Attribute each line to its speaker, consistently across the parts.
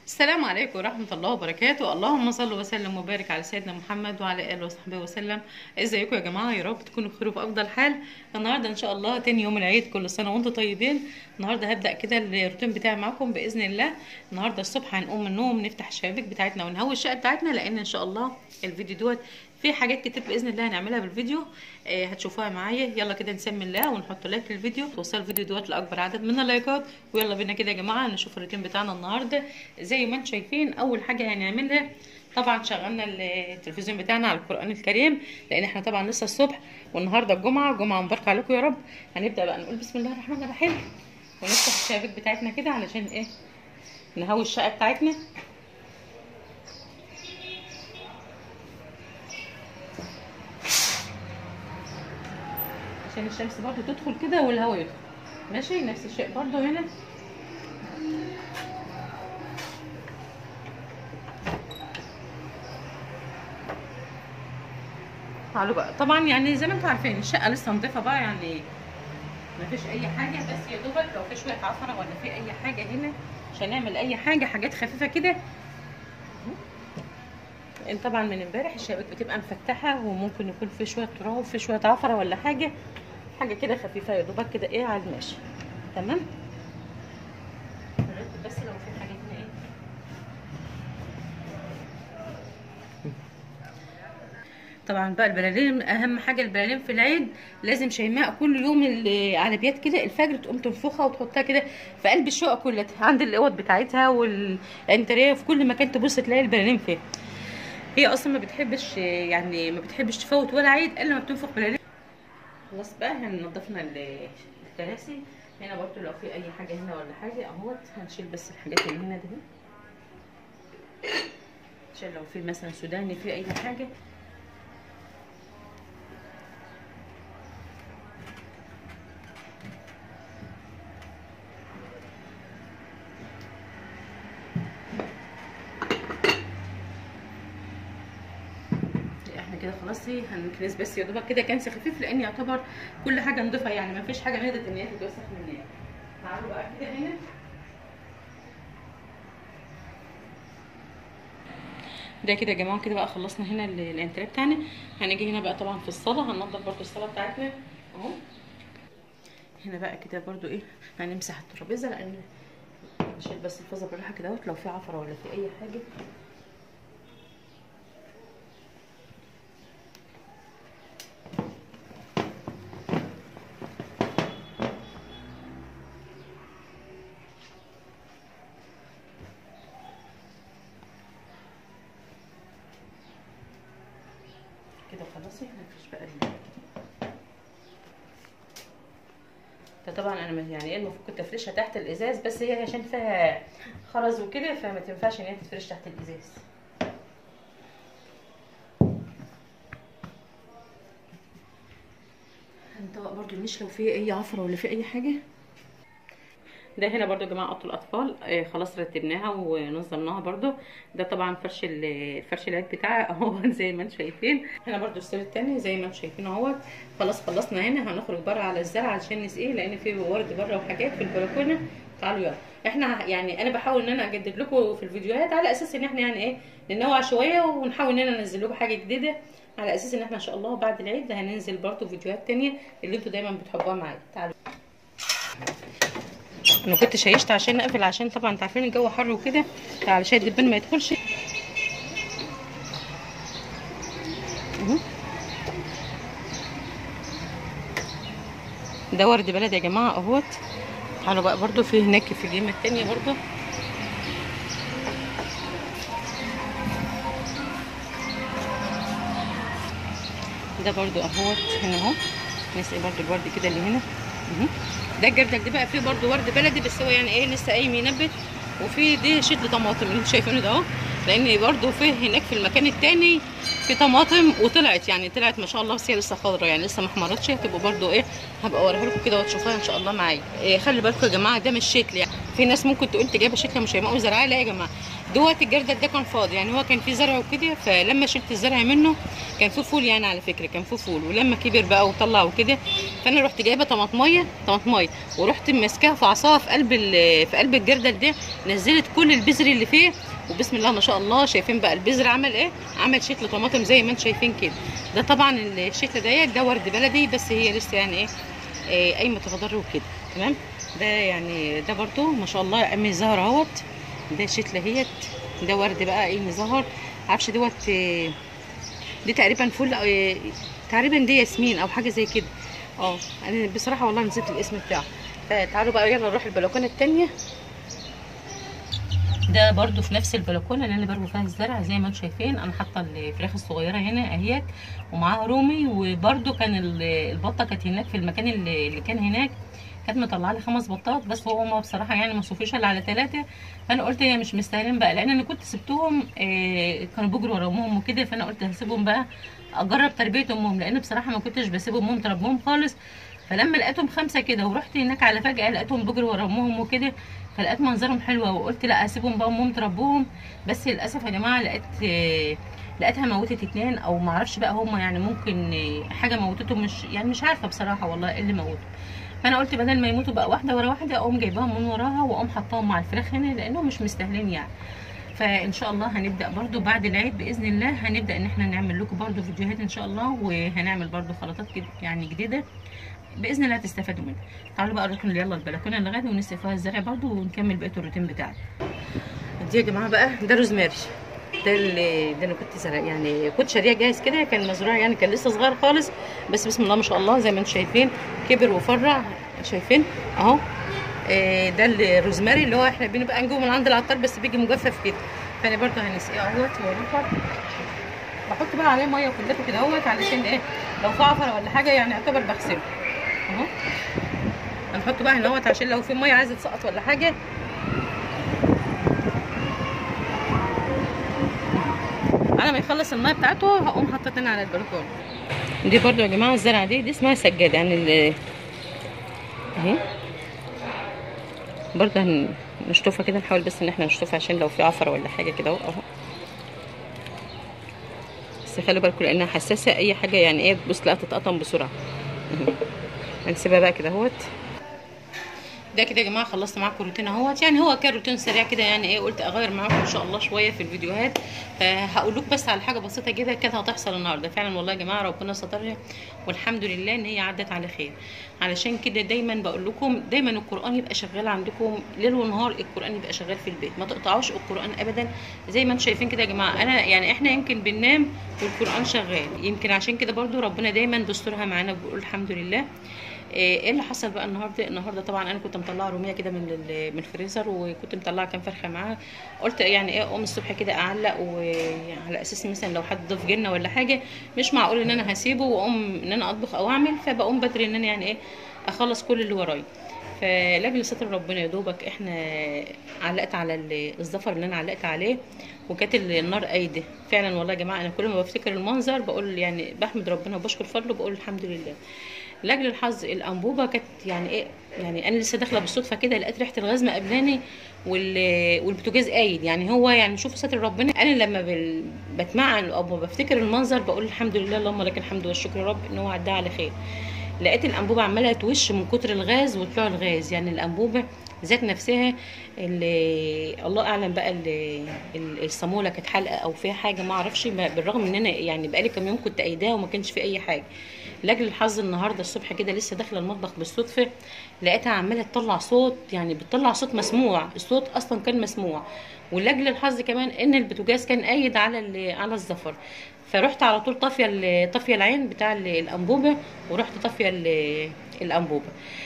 Speaker 1: السلام عليكم ورحمة الله وبركاته. اللهم صل وسلم وبارك على سيدنا محمد وعلى آله وصحبه وسلم. ازيكم يا جماعة؟ يا رب تكونوا بخير وفي أفضل حال. النهاردة إن شاء الله تاني يوم العيد، كل سنة وانتم طيبين. النهاردة هبدأ كده الروتين بتاعي معاكم بإذن الله. النهاردة الصبح هنقوم من النوم نفتح الشبابيك بتاعتنا ونهوي الشقة بتاعتنا، لأن إن شاء الله الفيديو دوت في حاجات كتير باذن الله هنعملها بالفيديو هتشوفوها معايا. يلا كده نسمي الله ونحط لايك للفيديو، توصل الفيديو دوت لاكبر عدد من اللايكات. ويلا بينا كده يا جماعه نشوف الروتين بتاعنا النهارده. زي ما انتم شايفين اول حاجه هنعملها طبعا شغلنا التلفزيون بتاعنا على القران الكريم، لان احنا طبعا لسه الصبح والنهارده الجمعه، جمعه مباركه عليكم يا رب. هنبدا بقى نقول بسم الله الرحمن الرحيم ونفتح الشبابيك بتاعتنا كده علشان ايه نهوي الشقه بتاعتنا. عشان الشمس برضو تدخل كده والهواء يدخل. ماشي، نفس الشيء برضو هنا. تعالوا بقى، طبعا يعني زي ما انتم عارفين الشقه لسه نضيفه بقى، يعني ما فيش اي حاجه، بس يا دوبك لو في شويه عفره ولا في اي حاجه هنا عشان نعمل اي حاجه، حاجات خفيفه كده. لان طبعا من امبارح الشبابيك بتبقى مفتحه وممكن يكون في شويه تراب، في شويه عفره ولا حاجه كده خفيفه يا دوبك كده ايه على الماشي. تمام، بس لو في حاجه هنا ايه. طبعا بقى البلالين اهم حاجه، البلالين في العيد لازم شيماء كل يوم على بيات كده الفجر تقوم تنفخها وتحطها كده في قلب الشقه كلها، عند الاوض بتاعتها والانتريه، في كل مكان تبص تلاقي البلالين فيه. هي اصلا ما بتحبش، يعني ما بتحبش تفوت ولا عيد الا ما بتنفخ بلالين. خلاص بقى هننضفنا الكراسي هنا برضو، لو في اي حاجه هنا ولا حاجه اهوت هنشيل بس الحاجات اللي هنا دي، عشان لو في مثلا سوداني في اي حاجه. احنا كده خلاص هنكنس بس يا دوبك كده كنس خفيف، لان يعتبر كل حاجه نضيفها، يعني ما فيش حاجه نقدر ان هي تتوسخ مننا. تعالوا بقى كده هنا ده كده يا جماعه، كده بقى خلصنا هنا الانتريه بتاعنا. هنيجي هنا بقى طبعا في الصاله هننضف برده الصاله بتاعتنا اهو. هنا بقى كده برده ايه هنمسح الترابيزه، لان نشيل بس الفازه بالراحه كده لو في عفره ولا في اي حاجه. كده خلاص مفيش بقى ده. طبعا انا يعني ايه المفروض كنت افرشها تحت الازاز، بس هي عشان فيها خرز وكده فما تنفعش ان هي تتفرش تحت الازاز. هنطبق برضو المش لو في اي عفره ولا في اي حاجه. ده هنا برضو يا جماعه اوضه الاطفال خلاص رتبناها ونظمناها برضو. ده طبعا فرش العيد بتاعي اهو زي ما انتم شايفين. هنا برضو السير التاني زي ما انتم شايفين اهوت. خلاص خلصنا هنا، هنخرج بره على الزرع عشان نسقيه، لان في ورد بره وحاجات في البلكونه. تعالوا يلا، احنا يعني انا بحاول ان انا اجدد لكم في الفيديوهات على اساس ان احنا يعني ايه ننوع شويه، ونحاول ان انا انزل لكم حاجه جديده، على اساس ان احنا ان شاء الله بعد العيد هننزل برضو فيديوهات تانيه اللي انتوا دايما بتحبوها معايا. تعالوا، انا كنت شيشت عشان اقفل، عشان طبعا انتوا عارفين الجو حر وكده، علشان الدبان ما يدخلش. ده ورد بلد يا جماعه اهوت. تعالوا بقى برضو في هناك في اليمه التانيه برضو ده برضو اهوت هنا اهو. نسقي برضو الورد كده اللي هنا. ده الجردل ده بقى فيه برضو ورد بلدي، بس هو يعني ايه لسه قايم ينبت. وفي دي شد طماطم اللي انتوا شايفينه ده اهو، لان برضو فيه هناك في المكان التاني في طماطم وطلعت، يعني طلعت ما شاء الله، بس هي لسه خضرا يعني لسه ما احمرتش. هتبقوا برضو ايه هبقى اوريها لكم كده وتشوفوها ان شاء الله معايا. خلي بالكم يا جماعه ده مش شتل، يعني في ناس ممكن تقول انت جايبه شتله مش هيمقوا زرعها. لا يا جماعه، دوت الجردل ده كان فاضي، يعني هو كان فيه زرع وكده، فلما شلت الزرع منه كان فيه فول، يعني على فكره كان فيه فول، ولما كبر بقى وطلع وكده فانا رحت جايبه طماطميه ورحت ماسكاها في عصاها في قلب الجردل ده، نزلت كل البذر اللي فيه، وبسم الله ما شاء الله. شايفين بقى البذر عمل ايه؟ عمل شتل طماطم زي ما انتم شايفين كده. ده طبعا الشتله ديت ده ورد بلدي، بس هي لسه يعني ايه قايمه تخضر وكده. تمام. ده يعني ده برضو ما شاء الله قام زهر اهوت. ده شتله اهيت، ده ورد بقى ايه زهر. معرفش دوت دي تقريبا فل تقريبا دي ياسمين او حاجه زي كده. انا بصراحه والله نسيت الاسم بتاعه. فتعالوا بقى يلا نروح البلكونه التانيه. ده برضو في نفس البلكونه اللي انا برمي فيها الزرع زي ما انتم شايفين. انا حاطه الفراخ الصغيره هنا اهيت ومعاها رومي، وبرضو كان البطه كانت هناك في المكان اللي كان هناك، كانت مطلعه لي 5 بطات بس. هما بصراحه يعني ما صوفوش الا على 3. فانا قلت هي مش مستاهلين بقى، لان انا كنت سبتهم كانوا بيجروا ورا امهم وكده، فانا قلت هسيبهم بقى اجرب تربيه امهم، لان بصراحه ما كنتش بسيب امهم تربهم خالص. فلما لقيتهم 5 كده ورحت هناك على فجاه لقيتهم بيجروا ورا امهم وكده، فلقيت منظرهم حلو وقلت لا اسيبهم بقى امهم تربوهم. بس للاسف يا جماعه لقيتها موتت 2 او ما اعرفش بقى هما يعني ممكن حاجه موتتهم، مش عارفه بصراحه والله ايه اللي موتهم. فانا قلت بدل ما يموتوا بقى واحده ورا واحده اقوم جايباهم من وراها واقوم حطاهم مع الفراخ هنا، لانهم مش مستاهلين يعني. فان شاء الله هنبدا برضو بعد العيد باذن الله، هنبدا ان احنا نعمل لكم برضو فيديوهات ان شاء الله، وهنعمل برضو خلطات يعني جديده باذن الله تستفادوا منها. تعالوا بقى نروح يلا البلكونه اللي غادي ونسقي فيها الزرع برضو ونكمل بقيه الروتين بتاعنا. دي يا جماعه بقى ده روزماري، ده انا كنت زرع يعني كنت شاريه جاهز كده، كان مزروع يعني كان لسه صغير خالص، بس بسم الله ما شاء الله زي ما انتم شايفين كبر وفرع. شايفين اهو. ده الروزماري اللي هو احنا بنبقى نجيبه من عند العطار، بس بيجي مجفف كده. فانا برضو هنسقيه اهوت ونفر، بحط بقى عليه ميه وكلته كده اهوت، علشان ايه لو في عفره ولا حاجه يعني يعتبر بغسله اهو. هنحطه بقى هنا اهوت عشان لو في ميه عايزه تسقط ولا حاجه. على ما يخلص الميه بتاعته هقوم حاطه تاني على البلكونه. دي برضو يا جماعه الزرعه دي اسمها سجاده يعني اهي. برضو هنشطفها كده، نحاول بس ان احنا نشطفها عشان لو في عفره ولا حاجه كده اهو. بس خلوا بالكم لانها حساسه، اي حاجه يعني ايه تبص لا تتقطم بسرعه. هنسيبها بقى كده اهوت. ده كده يا جماعه خلصت معاكم روتين اهوت، يعني هو كان روتين سريع كده يعني ايه، قلت اغير معاكم ان شاء الله شويه في الفيديوهات. فهقول لكم بس على حاجه بسيطه كده كانت هتحصل النهارده. فعلا والله يا جماعه ربنا سترها والحمد لله ان هي عدت على خير. علشان كده دايما بقول لكم دايما القران يبقى شغال عندكم ليل ونهار، القران يبقى شغال في البيت، ما تقطعوش القران ابدا. زي ما انتم شايفين كده يا جماعه، انا يعني احنا يمكن بننام والقران شغال، يمكن عشان كده برضو ربنا دايما بيسترها معانا وبيقول الحمد لله. ايه اللي حصل بقى النهارده طبعا انا كنت مطلعه روميه كده من الفريزر، وكنت مطلعه كام فرخه معاها. قلت يعني ايه اقوم الصبح كده اعلق، وعلى اساس مثلا لو حد ضيف جنه ولا حاجه مش معقول ان انا هسيبه واقوم ان انا اطبخ او اعمل، فبقوم بدري ان انا يعني ايه اخلص كل اللي ورايا. فلاجل ستر ربنا يا دوبك احنا علقت على الزفر اللي انا علقت عليه، وكانت النار قايده. فعلا والله يا جماعه انا كل ما بفتكر المنظر بقول يعني بحمد ربنا وبشكر فضله، بقول الحمد لله. لاجل الحظ الانبوبه كانت يعني ايه، يعني انا لسه داخله بالصدفه كده لقيت ريحه الغاز مقابلاني والبوتاجاز قايد. يعني هو يعني شوفوا ستر ربنا. انا لما بتمعن او بفتكر المنظر بقول الحمد لله اللهم لك الحمد والشكر يا رب ان هو عدى على خير. لقيت الانبوبه عماله توش من كتر الغاز وطلع الغاز، يعني الانبوبه ذات نفسها اللي الله اعلم بقى الصاموله كانت حلقه او فيها حاجه ما اعرفش، بالرغم ان انا يعني بقالي كام يوم كنت قايداها وما كانش في اي حاجه. لاجل الحظ النهارده الصبح كده لسه داخله المطبخ بالصدفه لقيتها عماله تطلع صوت، يعني بتطلع صوت مسموع، الصوت اصلا كان مسموع. ولاجل الحظ كمان ان البوتاجاز كان قايد على الزفر، فرحت على طول طافيه العين بتاع الانبوبه، ورحت طافيه الانبوبه.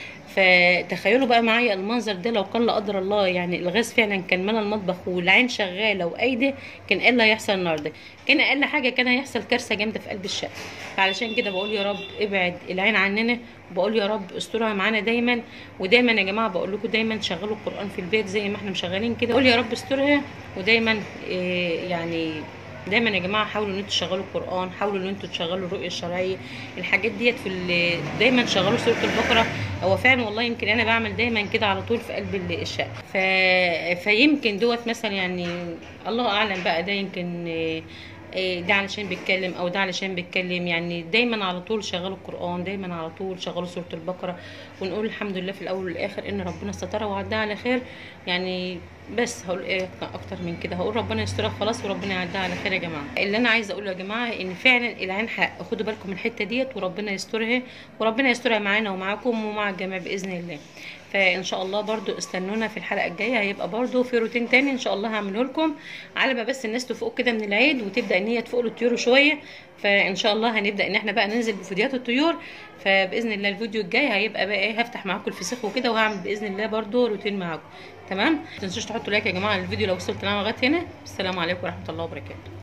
Speaker 1: فتخيلوا بقى معايا المنظر ده، لو كان لا قدر الله يعني الغاز فعلا كان ملا المطبخ والعين شغاله وايده، كان ايه اللي هيحصل النهارده؟ كان اقل حاجه كان هيحصل كارثه جامده في قلب الشقه. فعلشان كده بقول يا رب ابعد العين عننا، وبقول يا رب استرها معانا دايما. ودايما يا جماعه بقول لكم دايما شغلوا القران في البيت زي ما احنا مشغلين كده، قول يا رب استرها. ودايما يعني دايما يا جماعه حاولوا ان انتوا تشغلوا القران، حاولوا ان انتوا تشغلوا الرؤيه الشرعيه، الحاجات ديت دايما شغلوا سوره البقره. هو فعلا والله يمكن انا بعمل دايما كده على طول في قلب الشقه. فيمكن دوت مثلا يعني الله اعلم بقى، ده يمكن ده علشان بيتكلم او ده علشان بيتكلم. يعني دايما على طول شغلوا القرآن، دايما على طول شغلوا سورة البقرة، ونقول الحمد لله في الاول والاخر ان ربنا سترها وعدها على خير. يعني بس هقول ايه اكتر من كده؟ هقول ربنا يسترها خلاص وربنا يعدها على خير. يا جماعه اللي انا عايزه اقوله يا جماعه ان فعلا العين حق، خدوا بالكم من الحته ديت، وربنا يسترها، وربنا يسترها معانا ومعاكم ومع الجميع باذن الله. فان شاء الله برضو استنونا في الحلقه الجايه، هيبقى برضو في روتين تاني ان شاء الله هعمله لكم، على ما بس الناس تفوق كده من العيد وتبدا ان هي تفوق للطيور شويه. فان شاء الله هنبدا ان احنا بقى ننزل بفيديوهات الطيور. فباذن الله الفيديو الجاي هيبقى بقى ايه، هفتح معاكم الفسيخ وكده، وهعمل باذن الله برضو روتين معاكم. تمام، ما تنسوش تحطوا لايك يا جماعه الفيديو لو وصلت لنا لغايه هنا. السلام عليكم ورحمه الله وبركاته.